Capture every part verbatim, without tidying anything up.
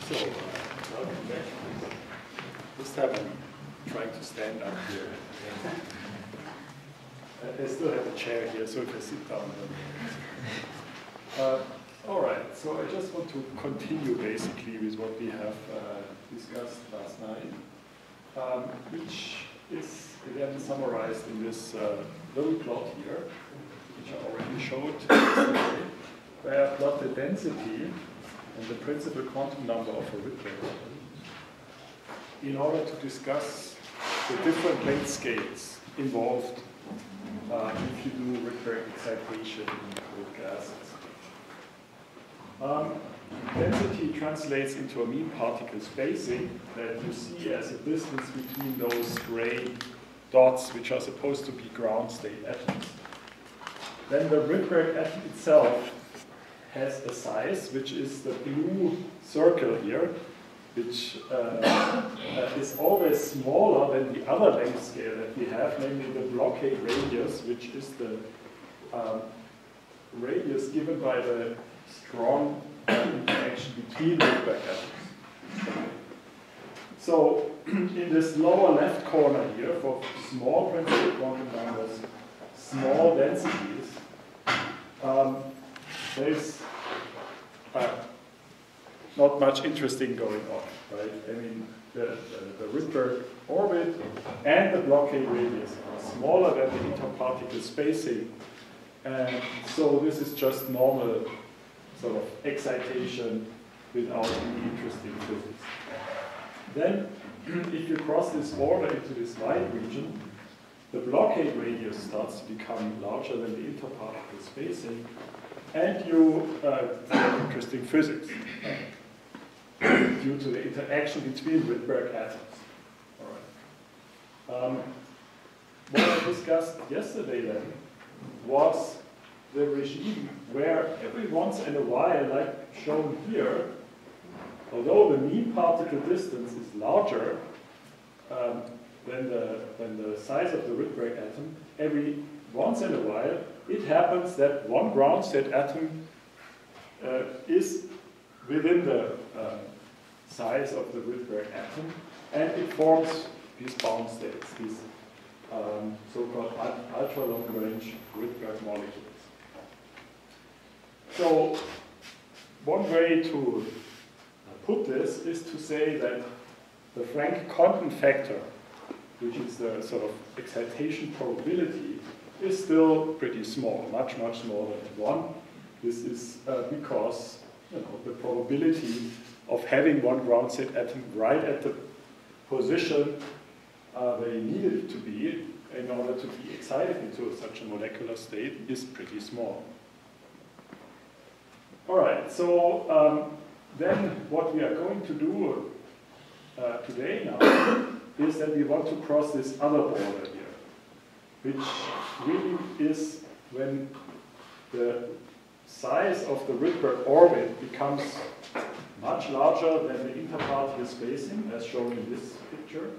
So, welcome back. This time I'm trying to stand up here. I still have a chair here, so if I sit down. Uh, all right, so I just want to continue basically with what we have uh, discussed last night, um, which is again summarized in this uh, little plot here, which I already showed yesterday, where I plot the density and the principal quantum number of a Rydberg atom in order to discuss the different length scales involved uh, if you do Rydberg excitation with gases. Um, density translates into a mean particle spacing that you see as a distance between those gray dots, which are supposed to be ground state atoms. Then the Rydberg atom itself has a size, which is the blue circle here, which uh, uh, is always smaller than the other length scale that we have, namely the blockade radius, which is the um, radius given by the strong uh, interaction between Rydberg atoms. So in this lower left corner here, for small principal quantum numbers, small densities, um, there's uh, not much interesting going on, right? I mean, the, the, the Rydberg orbit and the blockade radius are smaller than the interparticle spacing, and so this is just normal sort of excitation without any interesting physics. Then, if you cross this border into this white region, the blockade radius starts to become larger than the interparticle spacing, and you uh, get interesting physics uh, due to the interaction between Rydberg atoms. All right. Um, what I discussed yesterday then was the regime where every once in a while, like shown here, although the mean particle distance is larger um, than, the, than the size of the Rydberg atom, every once in a while it happens that one ground state atom uh, is within the uh, size of the Rydberg atom, and it forms these bound states, these um, so-called ultra-long range Rydberg molecules. So one way to put this is to say that the Frank quantum factor, which is the sort of excitation probability, is still pretty small, much, much smaller than one. This is uh, because you know, the probability of having one ground state atom right at the position uh, where you needed it to be in order to be excited into such a molecular state is pretty small. All right, so um, then what we are going to do uh, today now is that we want to cross this other border here, which really is when the size of the Rydberg orbit becomes much larger than the interparticle spacing, as shown in this picture.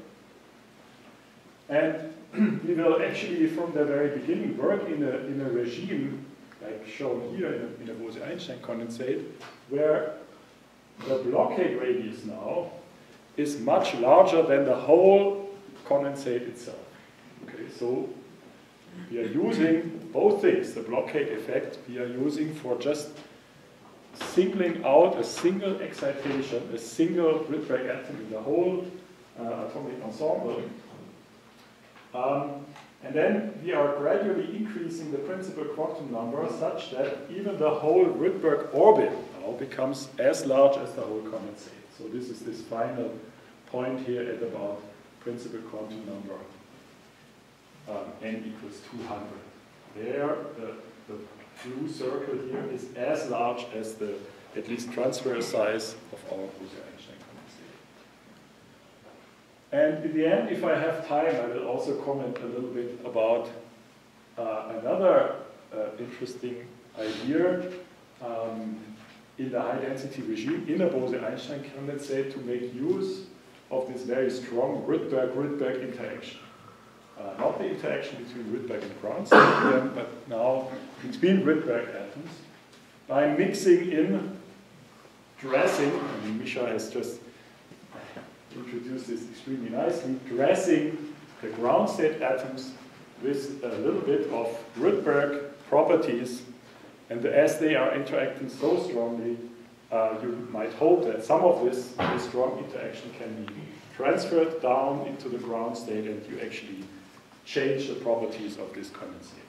And we will actually, from the very beginning, work in a, in a regime, like shown here in a, in a Bose-Einstein condensate, where the blockade radius now is much larger than the whole condensate itself. Okay, so we are using both things, the blockade effect we are using for just singling out a single excitation, a single Rydberg atom in the whole uh, atomic ensemble. Um, and then we are gradually increasing the principal quantum number such that even the whole Rydberg orbit now becomes as large as the whole condensate. So this is this final point here at about principal quantum number um, n equals two hundred. There, the, the blue circle here is as large as the at least transfer size of our Bose-Einstein condensate. And in the end, if I have time, I will also comment a little bit about uh, another uh, interesting idea um, in the high-density regime in a Bose-Einstein condensate to make use of this very strong Rydberg-Rydberg interaction. Uh, not the interaction between Rydberg and ground state, but now between Rydberg atoms, by mixing in dressing, I mean, Misha has just introduced this extremely nicely, dressing the ground state atoms with a little bit of Rydberg properties, and as they are interacting so strongly, uh, you might hope that some of this, this strong interaction can be transferred down into the ground state, and you actually change the properties of this condensate.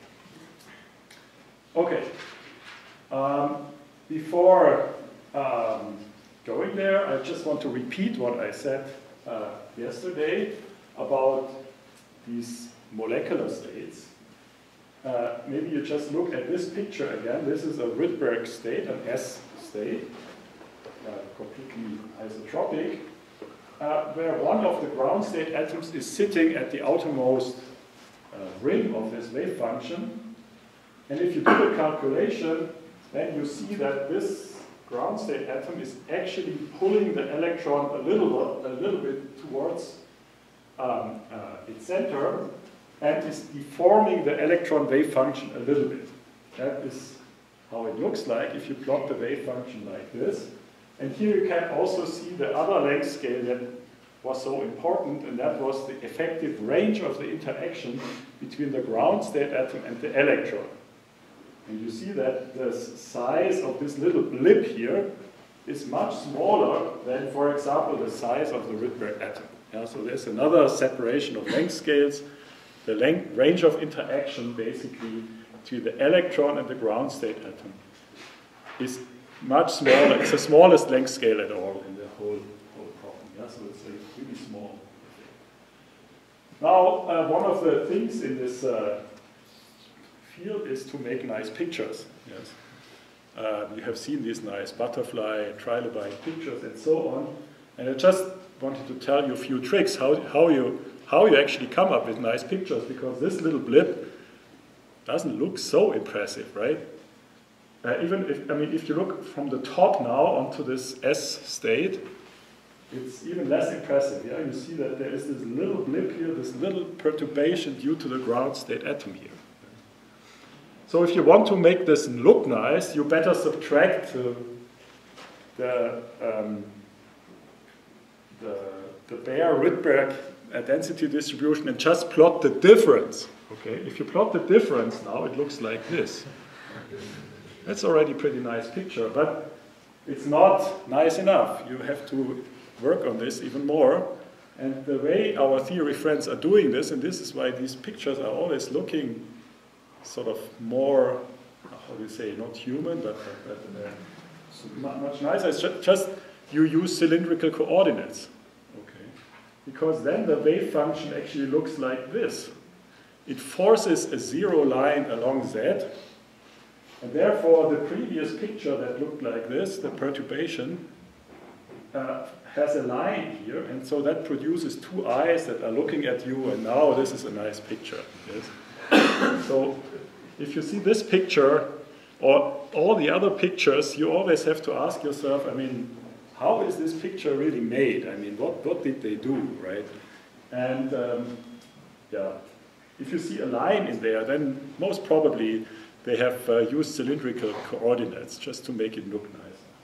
Okay. Um, before um, going there, I just want to repeat what I said uh, yesterday about these molecular states. Uh, maybe you just look at this picture again. This is a Rydberg state, an S state, uh, completely isotropic, uh, where one of the ground state atoms is sitting at the outermost uh, rim of this wave function. And if you do the calculation, then you see that this ground state atom is actually pulling the electron a little, a little bit towards um, uh, its center, and is deforming the electron wave function a little bit. That is how it looks like if you plot the wave function like this. And here you can also see the other length scale that was so important, and that was the effective range of the interaction between the ground state atom and the electron. And you see that the size of this little blip here is much smaller than, for example, the size of the Rydberg atom. Yeah, so there's another separation of length scales. The length, range of interaction, basically, between the electron and the ground state atom is much smaller. It's the smallest length scale at all in the whole, whole problem. Yeah, so it's a really small. Now, uh, one of the things in this uh, field is to make nice pictures. Yes, uh, you have seen these nice butterfly, trilobite pictures, and so on. And I just wanted to tell you a few tricks how how you how you actually come up with nice pictures, because this little blip doesn't look so impressive, right? Uh, even if, I mean, if you look from the top now onto this S state, it's even less impressive. Yeah, you see that there is this little blip here, this little perturbation due to the ground state atom here. So if you want to make this look nice, you better subtract uh, the, um, the the bare Rydberg uh, density distribution and just plot the difference. Okay, if you plot the difference now, it looks like this. That's already a pretty nice picture, but it's not nice enough. You have to work on this even more. And the way our theory friends are doing this, and this is why these pictures are always looking sort of more, how do you say, not human, but, but uh, much nicer. It's just, just you use cylindrical coordinates. Okay, because then the wave function actually looks like this. It forces a zero line along Z, and therefore the previous picture that looked like this, the perturbation, uh, has a line here, and so that produces two eyes that are looking at you, and now this is a nice picture. Yes? So if you see this picture, or all the other pictures, you always have to ask yourself, I mean, how is this picture really made? I mean, what, what did they do, right? And um, yeah, if you see a line in there, then most probably they have uh, used cylindrical coordinates just to make it look nice.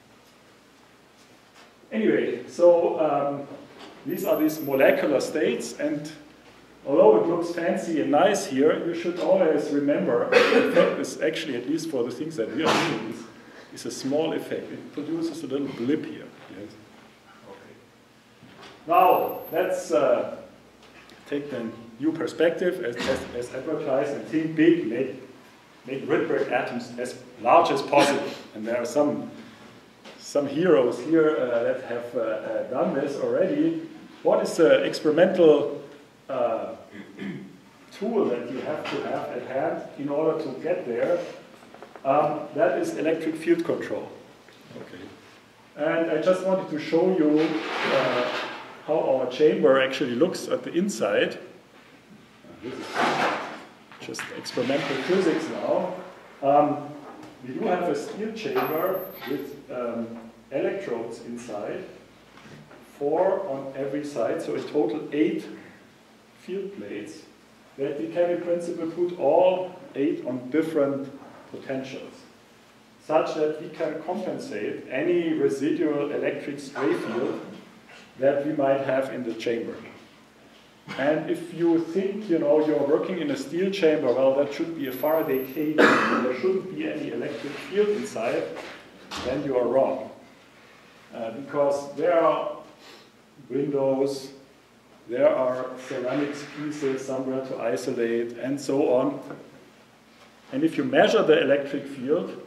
Anyway, so um, these are these molecular states, and although it looks fancy and nice here, you should always remember the effect is actually, at least for the things that we are doing, is, is a small effect. It produces a little blip here. Yes. Okay. Now, let's uh, take the new perspective as, as, as advertised and think big, make, make Rydberg atoms as large as possible. And there are some, some heroes here uh, that have uh, uh, done this already. What is the experimental uh, tool that you have to have at hand in order to get there? Um, that is electric field control. Okay. And I just wanted to show you uh, how our chamber actually looks at the inside. This is just experimental physics now. Um, we do have a steel chamber with um, electrodes inside, four on every side, so in total eight field plates that we can in principle put all eight on different potentials. such that we can compensate any residual electric stray field that we might have in the chamber. And if you think, you know, you're working in a steel chamber, well, that should be a Faraday cage, and there shouldn't be any electric field inside, then you are wrong. Uh, because there are windows, there are ceramics pieces somewhere to isolate, and so on. And if you measure the electric field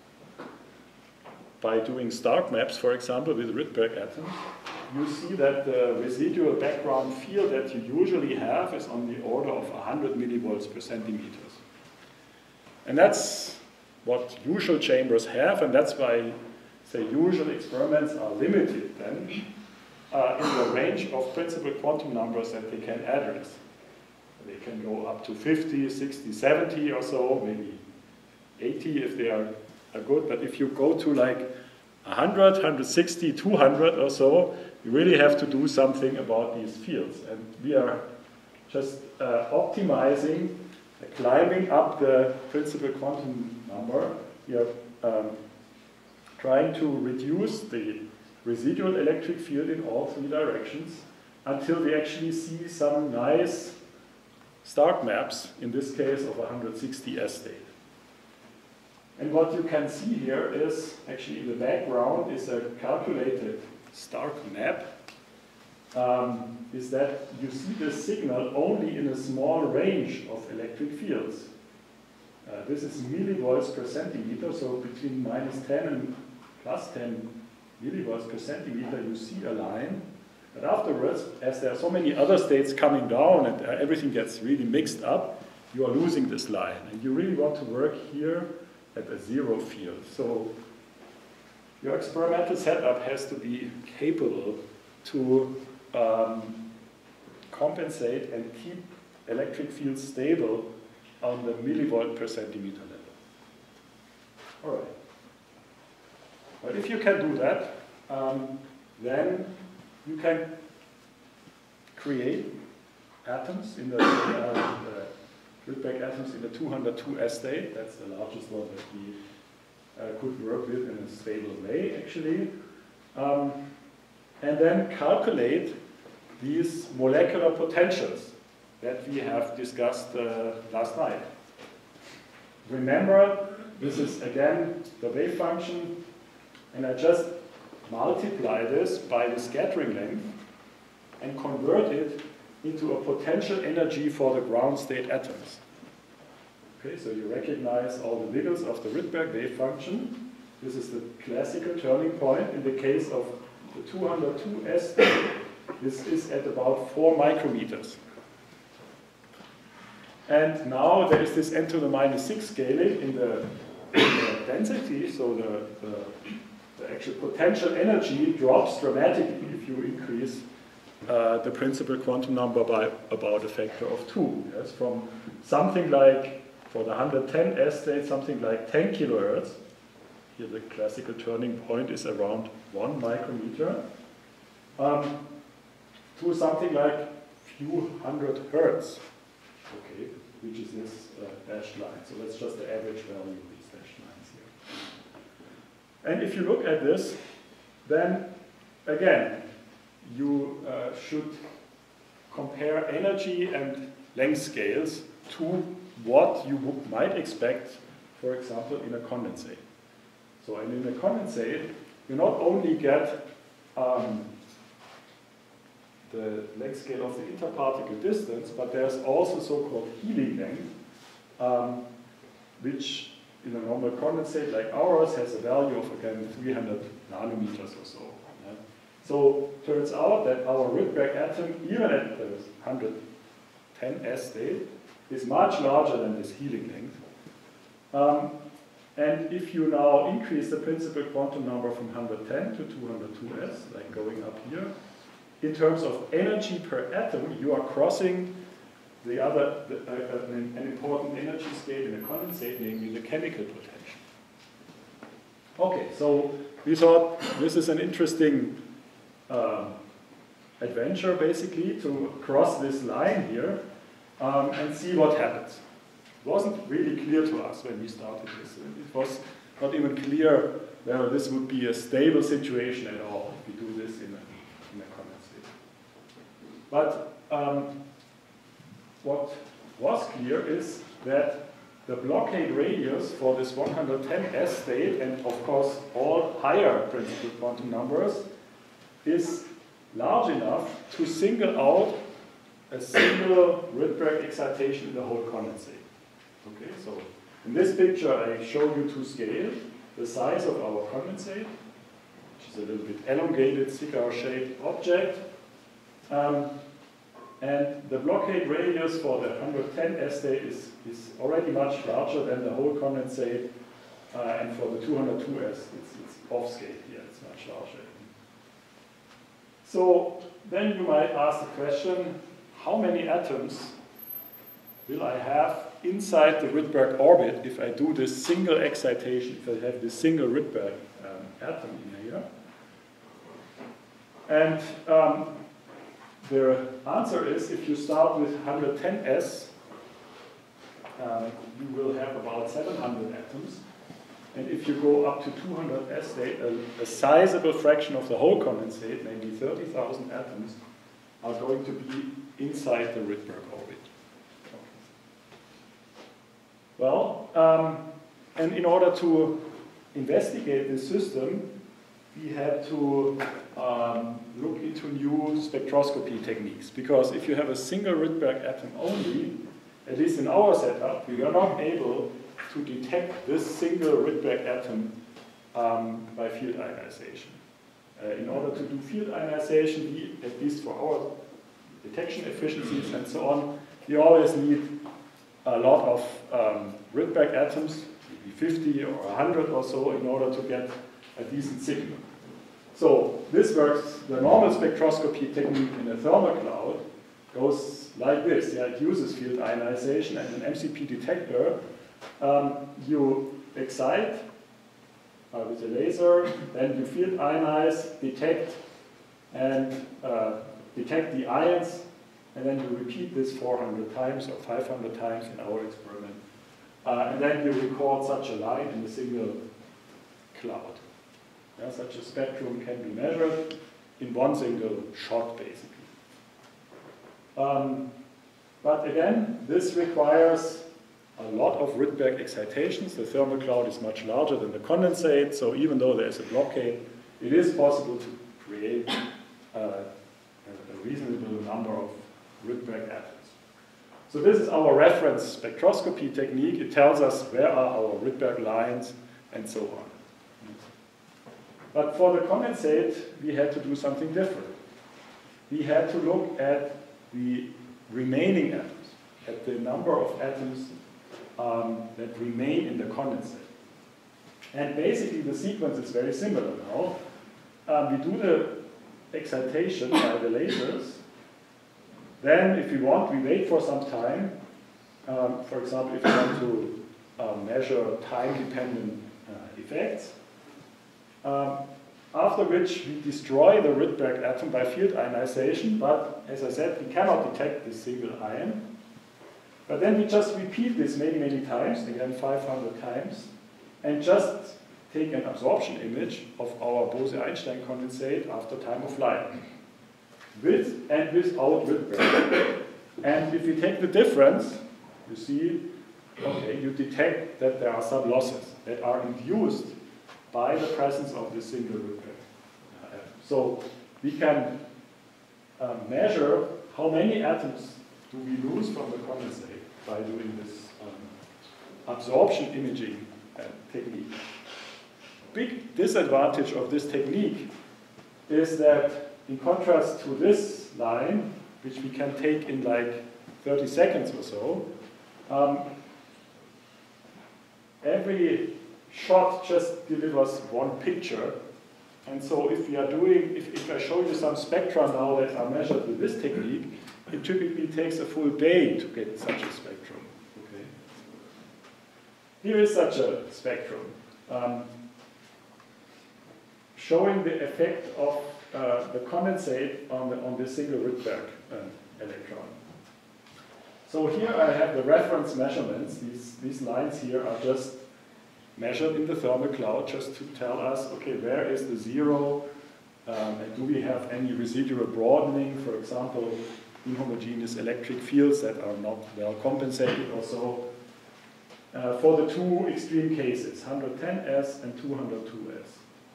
by doing Stark maps, for example, with Rydberg atoms, you see that the residual background field that you usually have is on the order of one hundred millivolts per centimeters. And that's what usual chambers have, and that's why, say, usual experiments are limited then uh, in the range of principal quantum numbers that they can address. They can go up to fifty, sixty, seventy or so, maybe eighty if they are, are good, but if you go to like one hundred, one hundred sixty, two hundred or so, you really have to do something about these fields. And we are just uh, optimizing, uh, climbing up the principal quantum number. We are um, trying to reduce the residual electric field in all three directions until we actually see some nice Stark maps, in this case of one hundred sixty S state. And what you can see here is, actually in the background, is a calculated Stark map, um, is that you see the signal only in a small range of electric fields. Uh, this is millivolts per centimeter, so between minus ten and plus ten millivolts per centimeter, you see a line. But afterwards, as there are so many other states coming down and uh, everything gets really mixed up, you are losing this line. And you really want to work here at a zero field. So your experimental setup has to be capable to um, compensate and keep electric fields stable on the millivolt per centimeter level. All right. But if you can do that, um, then you can create atoms in the, uh, the Rydberg atoms in the two hundred two S state. That's the largest one that we uh, could work with in a stable way, actually. Um, and then calculate these molecular potentials that we have discussed uh, last night. Remember, this is again the wave function, and I just multiply this by the scattering length and convert it into a potential energy for the ground state atoms. Okay, so you recognize all the wiggles of the Rydberg wave function. This is the classical turning point. In the case of the two hundred two S state, this is at about four micrometers. And now there is this n to the minus six scaling in the, in the density, so the, the The actual potential energy drops dramatically if you increase uh, the principal quantum number by about a factor of two. Yes? From something like, for the one hundred ten S state, something like ten kilohertz. Here the classical turning point is around one micrometer. Um, to something like few hundred hertz, okay, which is this uh, dashed line. So that's just the average value of these dashed lines here. And if you look at this, then again, you uh, should compare energy and length scales to what you might expect, for example, in a condensate. So and in a condensate, you not only get um, the length scale of the interparticle distance, but there's also so-called healing length, um, which in a normal condensate like ours has a value of, again, three hundred nanometers or so. Yeah? So turns out that our Rydberg atom, even at the one hundred ten S state, is much larger than this healing length. Um, and if you now increase the principal quantum number from one hundred ten to two hundred two S, like going up here, in terms of energy per atom, you are crossing the other, the, uh, an, an important energy scale in a condensate, namely the chemical potential. Okay, so we thought this is an interesting uh, adventure, basically, to cross this line here um, and see what happens. It wasn't really clear to us when we started this. It was not even clear whether this would be a stable situation at all if we do this in a, in a condensate. But um, what was clear is that the blockade radius for this one hundred ten S state, and of course all higher principal quantum numbers, is large enough to single out a single Rydberg excitation in the whole condensate. Okay, so in this picture I show you to scale the size of our condensate, which is a little bit elongated, cigar-shaped object. Um, and the blockade radius for the one hundred ten S state is, is already much larger than the whole condensate, uh, and for the two hundred two S it's, it's off-scale here, it's much larger. So then you might ask the question, how many atoms will I have inside the Rydberg orbit if I do this single excitation, if I have this single Rydberg um, atom in here? And um, the answer is, if you start with one hundred ten S, uh, you will have about seven hundred atoms. And if you go up to two hundred S state, a, a sizable fraction of the whole condensate, maybe thirty thousand atoms, are going to be inside the Rydberg orbit. Well, um, and in order to investigate this system, we had to um, look into new spectroscopy techniques. Because if you have a single Rydberg atom only, at least in our setup, we are not able to detect this single Rydberg atom um, by field ionization. Uh, in order to do field ionization, we, at least for our detection efficiencies and so on, we always need a lot of um, Rydberg atoms, maybe fifty or one hundred or so, in order to get a decent signal. So this works, the normal spectroscopy technique in a thermal cloud goes like this. Yeah, it uses field ionization and an M C P detector. Um, you excite uh, with a laser, then you field ionize, detect, and uh, detect the ions, and then you repeat this four hundred times or five hundred times in our experiment. Uh, and then you record such a line in a single cloud. Yeah, such a spectrum can be measured in one single shot, basically. Um, but again, this requires a lot of Rydberg excitations. The thermal cloud is much larger than the condensate, so even though there's a blockade, it is possible to create uh, a reasonable number of Rydberg atoms. So this is our reference spectroscopy technique. It tells us where are our Rydberg lines and so on. But for the condensate, we had to do something different. We had to look at the remaining atoms, at the number of atoms um, that remain in the condensate. And basically the sequence is very similar now. Um, we do the excitation by the lasers. Then, if we want, we wait for some time. Um, for example, if we want to uh, measure time-dependent uh, effects. Um, after which we destroy the Rydberg atom by field ionization, but as I said, we cannot detect this single ion. But then we just repeat this many, many times, again five hundred times, and just take an absorption image of our Bose-Einstein condensate after time of flight, with and without Rydberg. And if we take the difference, you see, okay, you detect that there are some losses that are induced by the presence of this single Rydberg atom. So we can uh, measure how many atoms do we lose from the condensate by doing this um, absorption imaging uh, technique. Big disadvantage of this technique is that, in contrast to this line, which we can take in like thirty seconds or so, um, every shot just delivers one picture. And so if we are doing, if, if I show you some spectra now that are measured with this technique, it typically takes a full day to get such a spectrum. Okay. Here is such a spectrum, um, showing the effect of uh, the condensate on the on the single Rydberg uh, electron. So here I have the reference measurements. These these lines here are just measured in the thermal cloud just to tell us, okay, where is the zero, um, and do we have any residual broadening, for example, inhomogeneous electric fields that are not well compensated or so, uh, for the two extreme cases, one hundred ten S and two hundred two S.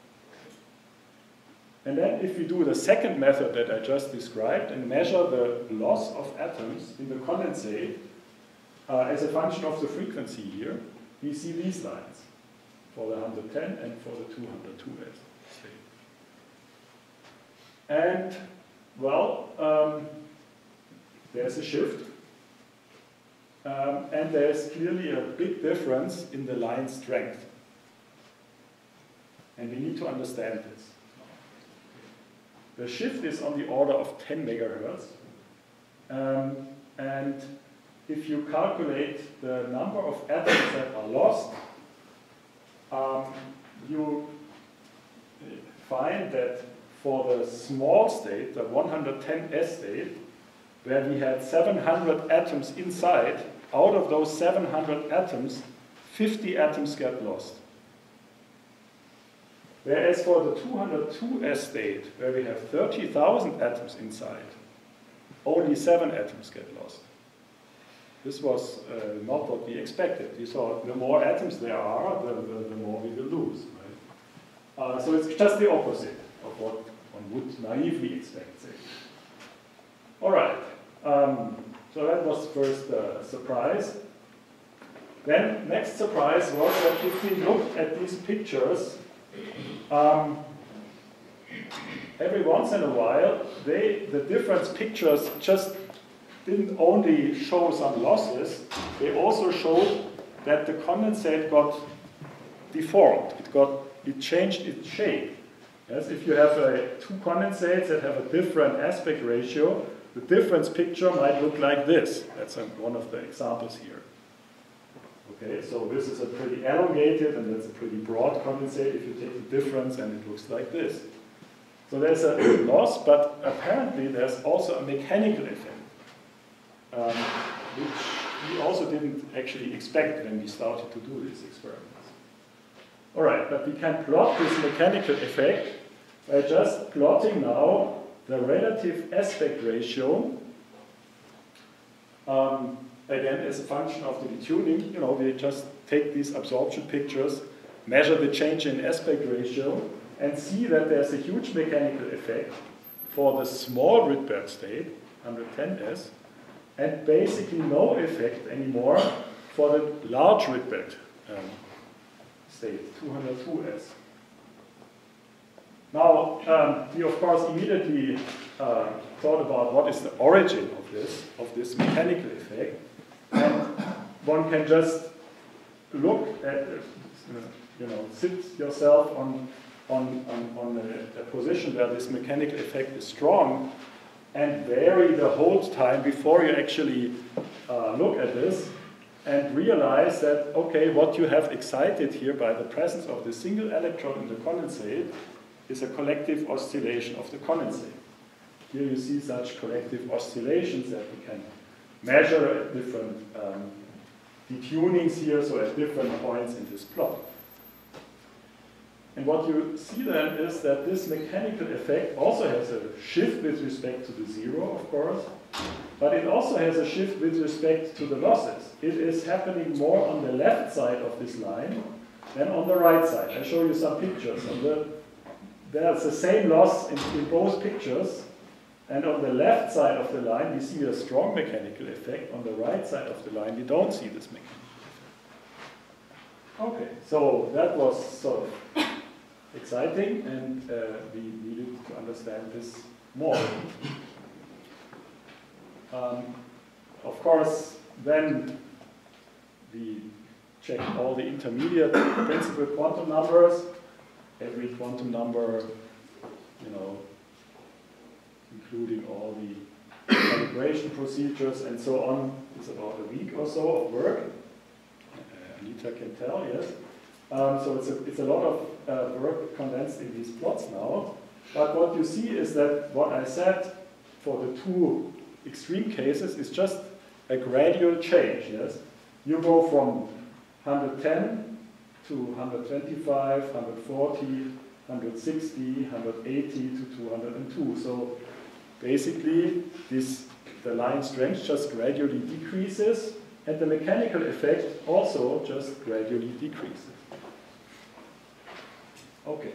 And then if we do the second method that I just described and measure the loss of atoms in the condensate uh, as a function of the frequency here, we see these lines for the one hundred ten and for the two hundred two S state. And, well, um, there's a shift. Um, and there's clearly a big difference in the line strength. And we need to understand this. The shift is on the order of ten megahertz. Um, and if you calculate the number of atoms that are lost, um, you find that for the small state, the one hundred ten S state, where we had seven hundred atoms inside, out of those seven hundred atoms, fifty atoms get lost. Whereas for the two hundred two S state, where we have thirty thousand atoms inside, only seven atoms get lost. This was uh, not what we expected. We thought the more atoms there are, the, the, the more we will lose. Right? Uh, so it's just the opposite of what one would naively expect, say. All right. Um, so that was first uh, surprise. Then next surprise was that if we look at these pictures, um, every once in a while, they, the difference pictures just didn't only show some losses, they also showed that the condensate got deformed. It got, it changed its shape. Yes, if you have uh, two condensates that have a different aspect ratio, the difference picture might look like this. That's uh, one of the examples here. Okay, so this is a pretty elongated and that's a pretty broad condensate. If you take the difference, and it looks like this. So there's a loss, but apparently there's also a mechanical effect, um, which we also didn't actually expect when we started to do these experiments. All right, but we can plot this mechanical effect by just plotting now the relative aspect ratio, um, again, as a function of the detuning. You know, we just take these absorption pictures, measure the change in aspect ratio, and see that there's a huge mechanical effect for the small Rydberg state, one hundred ten S, and basically no effect anymore for the large Rydberg um, state, two hundred two S. Now, um, we of course immediately uh, thought about what is the origin of this, of this mechanical effect. And one can just look at, uh, you know, sit yourself on, on, on, on a, a position where this mechanical effect is strong and vary the hold time before you actually uh, look at this and realize that, okay, what you have excited here by the presence of the single electron in the condensate is a collective oscillation of the condensate. Here you see such collective oscillations that we can measure at different um, detunings here, so at different points in this plot. And what you see then is that this mechanical effect also has a shift with respect to the zero, of course, but it also has a shift with respect to the losses. It is happening more on the left side of this line than on the right side. I show you some pictures. On the, there's the same loss in, in both pictures. And on the left side of the line, we see a strong mechanical effect. On the right side of the line, we don't see this mechanical effect. Okay, so that was sort of exciting, and uh, we needed to understand this more. Um, of course, then we checked all the intermediate principal quantum numbers. Every quantum number, you know, including all the calibration procedures and so on, is about a week or so of work. Uh, Anita can tell, yes. Um, so it's a, it's a lot of uh, work condensed in these plots now. But what you see is that what I said for the two extreme cases is just a gradual change, yes. You go from one hundred ten to one hundred twenty-five, one hundred forty, one hundred sixty, one hundred eighty to two hundred two. So basically, this, the line strength just gradually decreases, and the mechanical effect also just gradually decreases. Okay.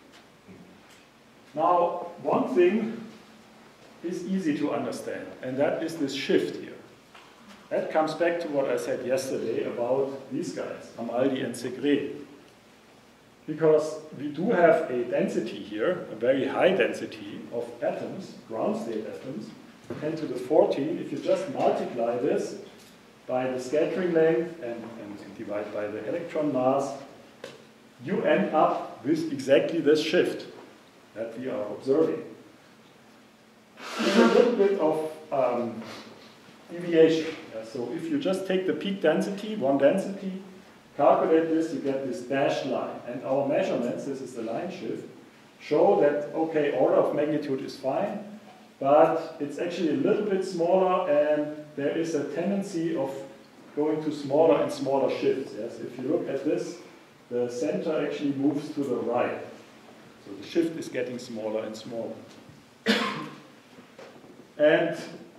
Now, one thing is easy to understand, and that is this shift here. That comes back to what I said yesterday about these guys, Amaldi and Segre. Because we do have a density here, a very high density of atoms, ground state atoms, ten to the fourteen. If you just multiply this by the scattering length and, and divide by the electron mass, you end up with exactly this shift that we are observing. There's a little bit of um, deviation. Yeah, so if you just take the peak density, one density, calculate this, you get this dashed line. And our measurements, this is the line shift, show that, okay, order of magnitude is fine, but it's actually a little bit smaller, and there is a tendency of going to smaller and smaller shifts. Yes? If you look at this, the center actually moves to the right. So the shift is getting smaller and smaller. And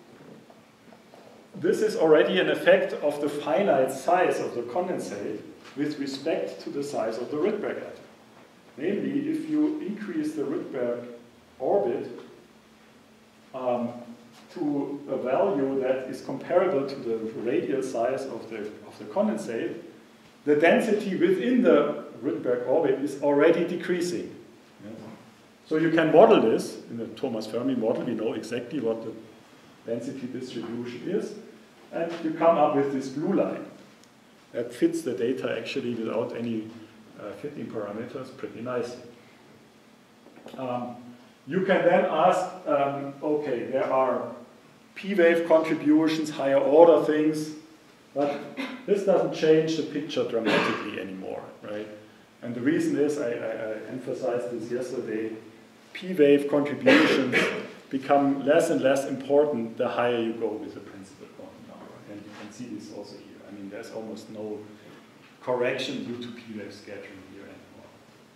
this is already an effect of the finite size of the condensate with respect to the size of the Rydberg atom. Namely, if you increase the Rydberg orbit um, to a value that is comparable to the radial size of the, of the condensate, the density within the Rydberg orbit is already decreasing. Yes. So you can model this in the Thomas Fermi model. We know exactly what the density distribution is, and you come up with this blue line that fits the data actually without any uh, fitting parameters pretty nicely. Um, you can then ask, um, okay, there are P-wave contributions, higher order things, but this doesn't change the picture dramatically anymore, right? And the reason is, I, I, I emphasized this yesterday, P-wave contributions become less and less important the higher you go with the principal quantum number. And you can see this also here. I mean, there's almost no correction due to P-wave scattering here anymore.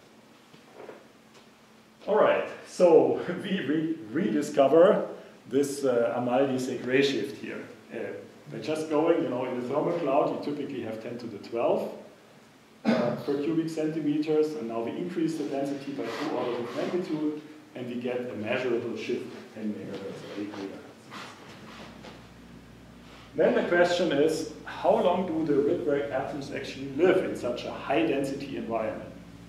All right, so we re rediscover this uh, Amaldi-Segre shift here. Uh, By just going, you know, in the thermal cloud, you typically have ten to the twelve uh, per cubic centimeters, and now we increase the density by two orders of magnitude, and we get a measurable shift, ten megahertz or eight megahertz. Then the question is, how long do the Rydberg atoms actually live in such a high density environment?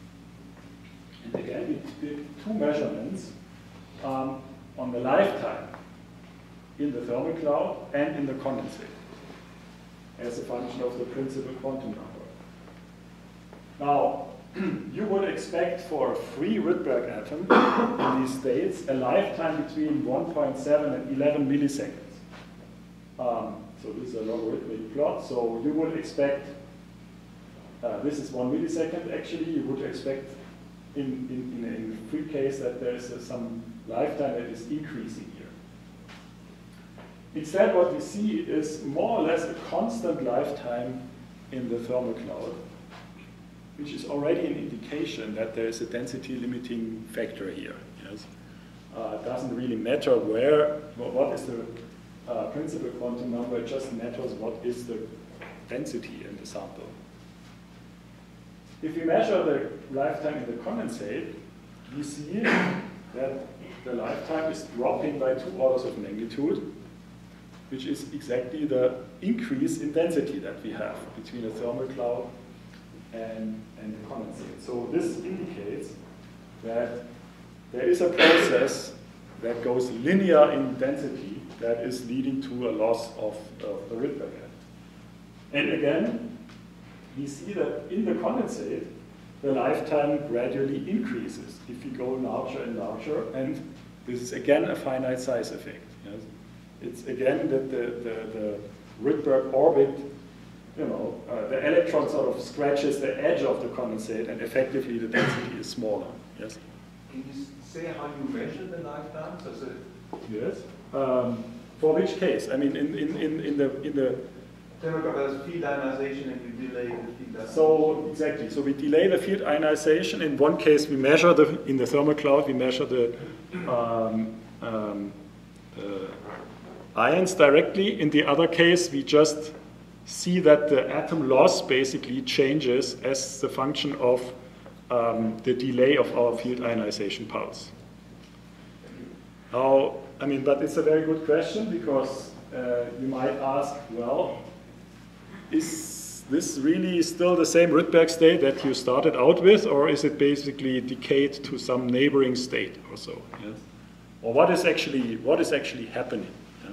And again, we did two measurements um, on the lifetime in the thermal cloud and in the condensate as a function of the principal quantum number. Now, you would expect for a free Rydberg atom in these states a lifetime between one point seven and eleven milliseconds. Um, so this is a logarithmic plot, so you would expect, uh, this is one millisecond actually, you would expect in, in, in a free case that there is uh, some lifetime that is increasing here. Instead, what we see is more or less a constant lifetime in the thermal cloud, which is already an indication that there is a density limiting factor here. Yes? Uh, it doesn't really matter where, what is the uh, principal quantum number, it just matters what is the density in the sample. If we measure the lifetime in the condensate, we see that the lifetime is dropping by two orders of magnitude, which is exactly the increase in density that we have between a thermal cloud and, and the condensate. So this indicates that there is a process that goes linear in density that is leading to a loss of uh, the Rydberg atom. And again, we see that in the condensate, the lifetime gradually increases if we go larger and larger, and this is again a finite size effect. Yes? It's again that the, the, the Rydberg orbit, you know, uh, the electron sort of scratches the edge of the condensate, and effectively the density is smaller. Yes? Can you say how you measure the lifetime? So it yes. Um, for which case? I mean, in, in, in, in the, in the Tell me about field ionization and you delay the field ionization. So, exactly. So we delay the field ionization. In one case, we measure the, in the thermal cloud, we measure the um, um, uh, ions directly. In the other case, we just see that the atom loss basically changes as the function of um, the delay of our field ionization pulse. Now, I mean, but it's a very good question because uh, you might ask, well, is this really still the same Rydberg state that you started out with, or is it basically decayed to some neighboring state or so? Yes? Or what is actually what is actually happening?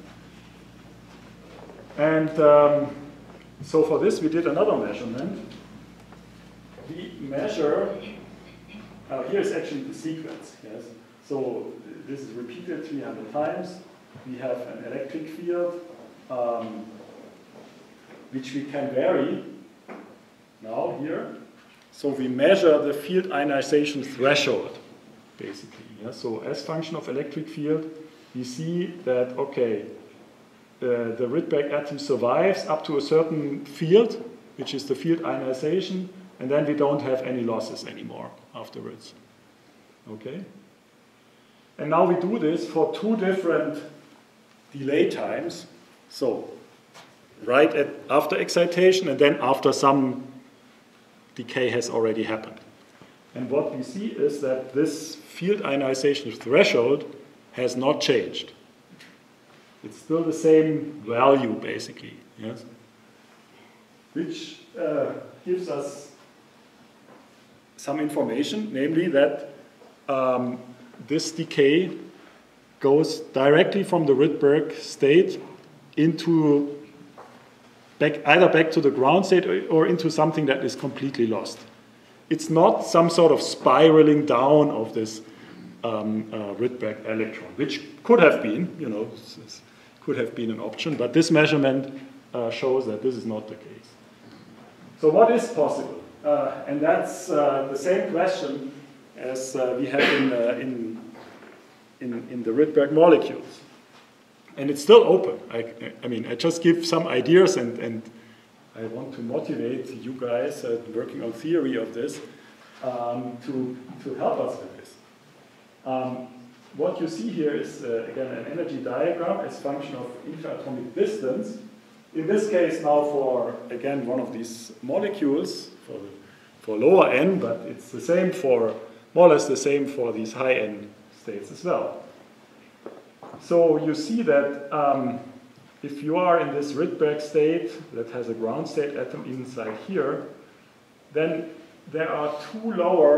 Yeah? And um, so for this, we did another measurement. We measure. Uh, here is actually the sequence. Yes. So this is repeated three hundred times. We have an electric field. Um, which we can vary now here. So we measure the field ionization threshold, basically. Yeah? So as function of electric field, we see that, okay, uh, the Rydberg atom survives up to a certain field, which is the field ionization, and then we don't have any losses anymore afterwards. Okay? And now we do this for two different delay times. So right at after excitation and then after some decay has already happened. And what we see is that this field ionization threshold has not changed. It's still the same value, basically, yes? Which uh, gives us some information, namely that um, this decay goes directly from the Rydberg state into Back, either back to the ground state or, or into something that is completely lost. It's not some sort of spiraling down of this um, uh, Rydberg electron, which could have been, you know, could have been an option, but this measurement uh, shows that this is not the case. So what is possible? Uh, and that's uh, the same question as uh, we have in, uh, in, in, in the Rydberg molecules. And it's still open. I, I mean, I just give some ideas, and, and I want to motivate you guys uh, working on theory of this um, to, to help us with this. Um, what you see here is, uh, again, an energy diagram as function of interatomic distance. In this case now for, again, one of these molecules, for, for lower n, but it's the same for, more or less the same for these high n states as well. So you see that um, if you are in this Rydberg state that has a ground state atom inside here, then there are two lower,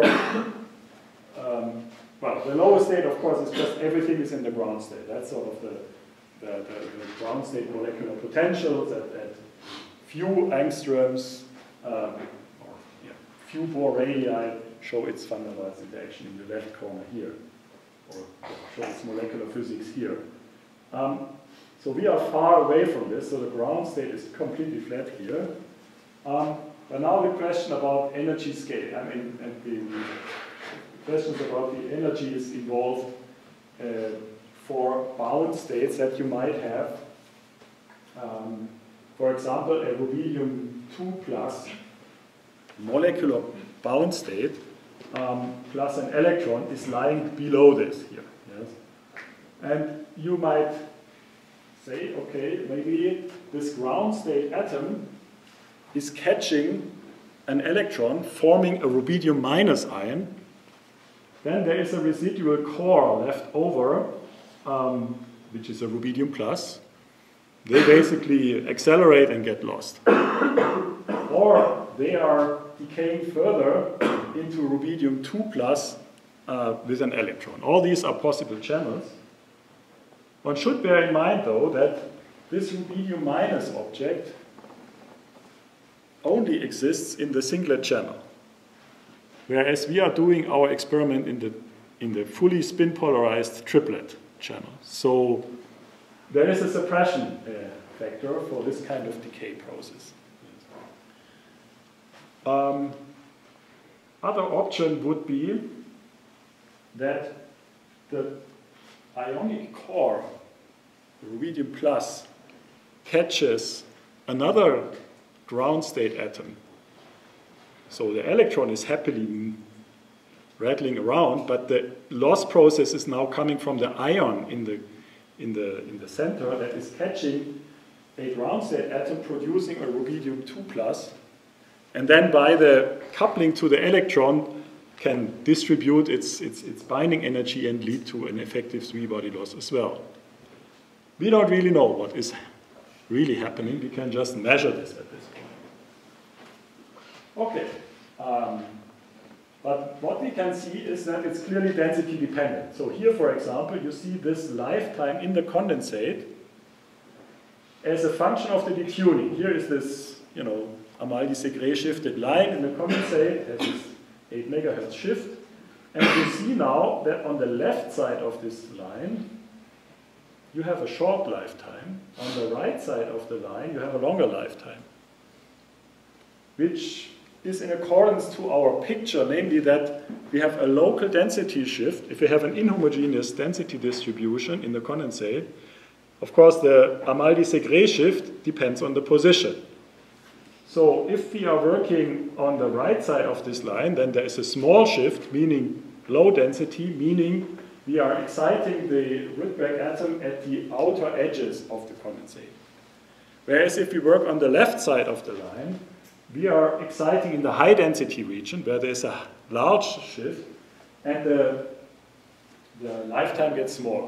um, well, the lower state, of course, is just everything is in the ground state. That's sort of the, the, the, the ground state molecular potentials at, at few angstroms, um, or yeah, few Bohr radii show its van der Waals interaction in the left corner here, or show its molecular physics here. Um, so we are far away from this, so the ground state is completely flat here. Um, but now the question about energy scale, I mean, and the questions about the energies involved uh, for bound states that you might have. Um, for example, a rubidium two plus molecular bound state um, plus an electron is lying below this here. Yes? And you might say, okay, maybe this ground state atom is catching an electron forming a rubidium minus ion. Then there is a residual core left over, um, which is a rubidium plus. They basically accelerate and get lost. Or they are decaying further into rubidium two plus uh, with an electron. All these are possible channels. One should bear in mind, though, that this rubidium minus object only exists in the singlet channel, whereas we are doing our experiment in the, in the fully spin polarized triplet channel. So there is a suppression uh, factor for this kind of decay process. Um, other option would be that the ionic core, the rubidium plus, catches another ground state atom. So the electron is happily rattling around, but the loss process is now coming from the ion in the, in the, in the center that is catching a ground state atom producing a rubidium two plus, and then by the coupling to the electron can distribute its, its, its binding energy and lead to an effective three-body loss as well. We don't really know what is really happening. We can just measure this at this point. Okay. Um, but what we can see is that it's clearly density dependent. So here, for example, you see this lifetime in the condensate as a function of the detuning. Here is this, you know, Amaldi-Segre shifted line in the condensate, has this eight megahertz shift. And you see now that on the left side of this line, you have a short lifetime. On the right side of the line, you have a longer lifetime, which is in accordance to our picture, namely that we have a local density shift. If we have an inhomogeneous density distribution in the condensate, of course the Amaldi-Segre shift depends on the position. So if we are working on the right side of this line, then there is a small shift, meaning low density, meaning we are exciting the Rydberg atom at the outer edges of the condensate. Whereas if we work on the left side of the line, we are exciting in the high density region where there is a large shift and the, the lifetime gets smaller.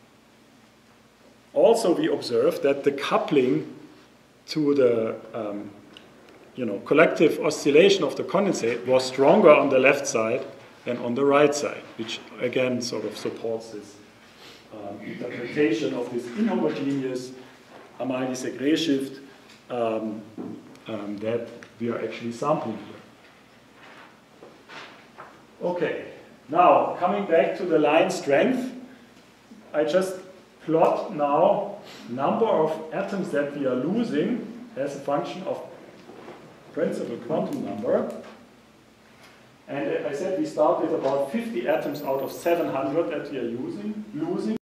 Also, we observe that the coupling to the um, you know, collective oscillation of the condensate was stronger on the left side than on the right side, which again sort of supports this um, interpretation of this inhomogeneous Amaldi-Segre shift um, um, that we are actually sampling here. Okay, now coming back to the line strength, I just plot now number of atoms that we are losing as a function of principal quantum number. And I said we start with about fifty atoms out of seven hundred that we are using, losing.